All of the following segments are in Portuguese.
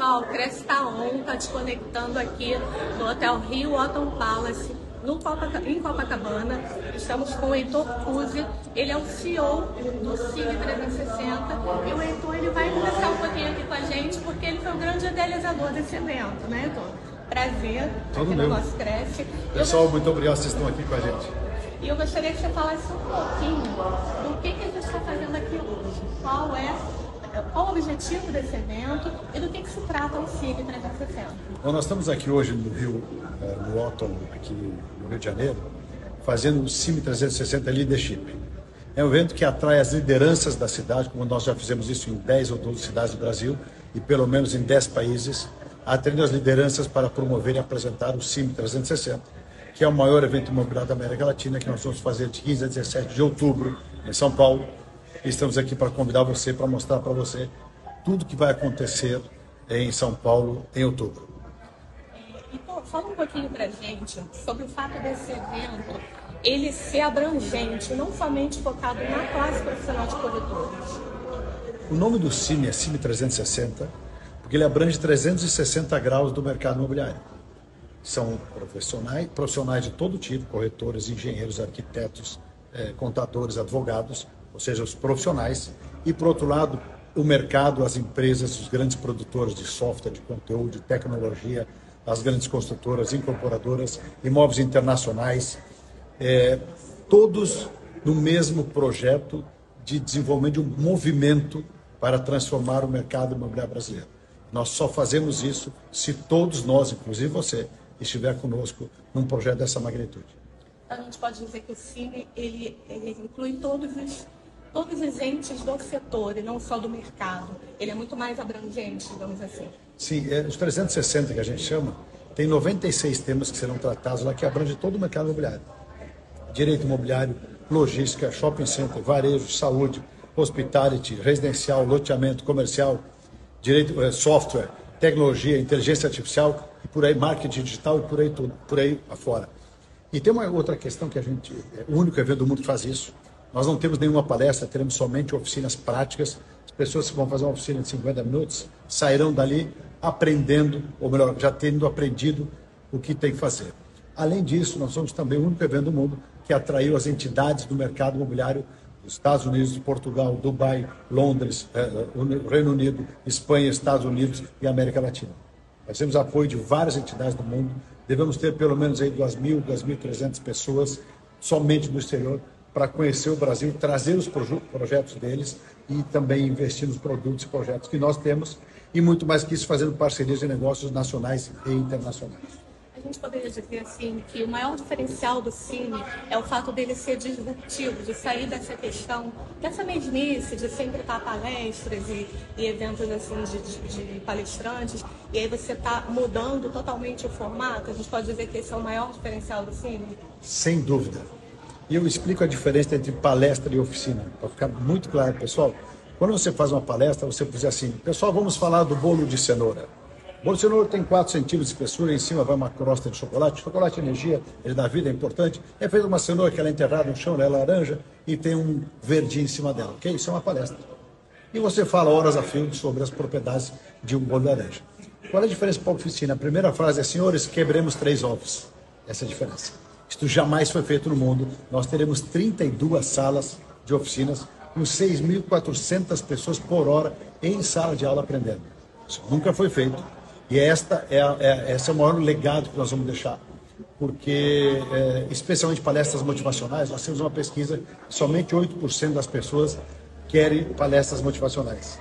pessoal, Cresce Taon está te conectando aqui no Hotel Hilton Palace, em Copacabana. Estamos com o Heitor Cuzzi, ele é o CEO do Cine 360 e o Heitor ele vai conversar um pouquinho aqui com a gente porque ele foi o grande idealizador desse evento, né, Heitor? Prazer, todo aqui meu. no nosso Cresce. Pessoal, muito obrigado que vocês estão aqui com a gente. E eu gostaria que você falasse um pouquinho do que a gente está fazendo aqui hoje. Qual o objetivo desse evento e do que se trata o Cine 360? Bom, nós estamos aqui hoje no Rio, no Otton, aqui no Rio de Janeiro, fazendo o Cine 360 Leadership. É um evento que atrai as lideranças da cidade, como nós já fizemos isso em 10 ou 12 cidades do Brasil e pelo menos em 10 países, atraindo as lideranças para promover e apresentar o Cine 360, que é o maior evento imobiliário da América Latina, que nós vamos fazer de 15 a 17 de outubro, em São Paulo. E estamos aqui para convidar você, para mostrar para você tudo que vai acontecer em São Paulo em outubro. Então, fala um pouquinho para a gente sobre o fato desse evento ele ser abrangente, não somente focado na classe profissional de corretores. O nome do Cine é Cine 360, porque ele abrange 360 graus do mercado imobiliário. São profissionais de todo tipo, corretores, engenheiros, arquitetos, contadores, advogados, ou seja, os profissionais. E, por outro lado, o mercado, as empresas, os grandes produtores de software, de conteúdo, de tecnologia, as grandes construtoras, incorporadoras, imóveis internacionais, todos no mesmo projeto de desenvolvimento de um movimento para transformar o mercado imobiliário brasileiro. Nós só fazemos isso se todos nós, inclusive você, estiver conosco num projeto dessa magnitude. A gente pode dizer que o Cine ele inclui todos os entes do setor e não só do mercado. Ele é muito mais abrangente, digamos assim. Sim, os 360 que a gente chama, tem 96 temas que serão tratados lá que abrangem todo o mercado imobiliário. Direito imobiliário, logística, shopping center, varejo, saúde, hospitality, residencial, loteamento, comercial, direito, software, tecnologia, inteligência artificial e por aí, marketing digital e por aí tudo, por aí afora. E tem uma outra questão que a gente, é o único evento do mundo que faz isso. Nós não temos nenhuma palestra, teremos somente oficinas práticas. As pessoas que vão fazer uma oficina de 50 minutos sairão dali aprendendo, ou melhor, já tendo aprendido o que tem que fazer. Além disso, nós somos também o único evento do mundo que atraiu as entidades do mercado imobiliário dos Estados Unidos, Portugal, Dubai, Londres, Reino Unido, Espanha, Estados Unidos e América Latina. Nós temos apoio de várias entidades do mundo. Devemos ter pelo menos aí 2.000, 2.300 pessoas somente do exterior para conhecer o Brasil, trazer os projetos deles e também investir nos produtos e projetos que nós temos e muito mais que isso, fazendo parcerias de negócios nacionais e internacionais. A gente poderia dizer assim que o maior diferencial do Cine é o fato dele ser disruptivo, de sair dessa questão, dessa mesmice de sempre estar palestras e eventos assim de palestrantes, e aí você está mudando totalmente o formato. A gente pode dizer que esse é o maior diferencial do Cine? Sem dúvida. E eu explico a diferença entre palestra e oficina, para ficar muito claro, pessoal. Quando você faz uma palestra, você diz assim, pessoal, vamos falar do bolo de cenoura. O bolo de cenoura tem 4 centímetros de espessura, em cima vai uma crosta de chocolate. Chocolate é energia, ele dá vida, é importante. É feita uma cenoura que ela é enterrada no chão, ela é laranja e tem um verdinho em cima dela, ok? Isso é uma palestra. E você fala horas a fio sobre as propriedades de um bolo de laranja. Qual é a diferença para a oficina? A primeira frase é, senhores, quebremos 3 ovos. Essa é a diferença. Isto jamais foi feito no mundo. Nós teremos 32 salas de oficinas com 6.400 pessoas por hora em sala de aula aprendendo. Isso nunca foi feito. E esse é o maior legado que nós vamos deixar. Porque, especialmente palestras motivacionais, nós temos uma pesquisa que somente 8% das pessoas querem palestras motivacionais.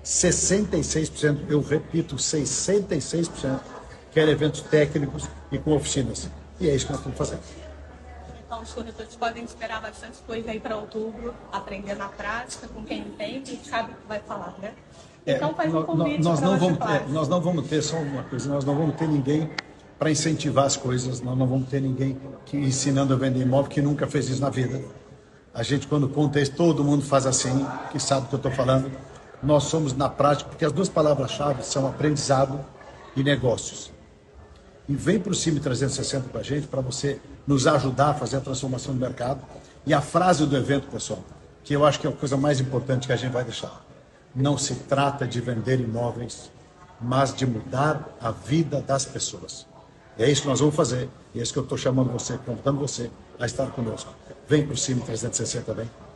66%, eu repito, 66% querem eventos técnicos e com oficinas. E é isso que nós estamos fazendo. Então, os corretores podem esperar bastante coisa aí para outubro, aprender na prática, com quem entende e sabe o que vai falar, né? Então, faz um convite nós não vamos ter, só uma coisa, nós não vamos ter ninguém para incentivar as coisas, nós não vamos ter ninguém ensinando a vender imóvel que nunca fez isso na vida. A gente, quando conta isso, todo mundo faz assim, que sabe o que eu estou falando. Nós somos na prática, porque as duas palavras-chave são aprendizado e negócios. E vem para o Cine 360 com a gente para você nos ajudar a fazer a transformação do mercado. E a frase do evento, pessoal, que eu acho que é a coisa mais importante que a gente vai deixar. Não se trata de vender imóveis, mas de mudar a vida das pessoas. E é isso que nós vamos fazer, e é isso que eu estou chamando você, convidando você a estar conosco. Vem para o Cine 360 também.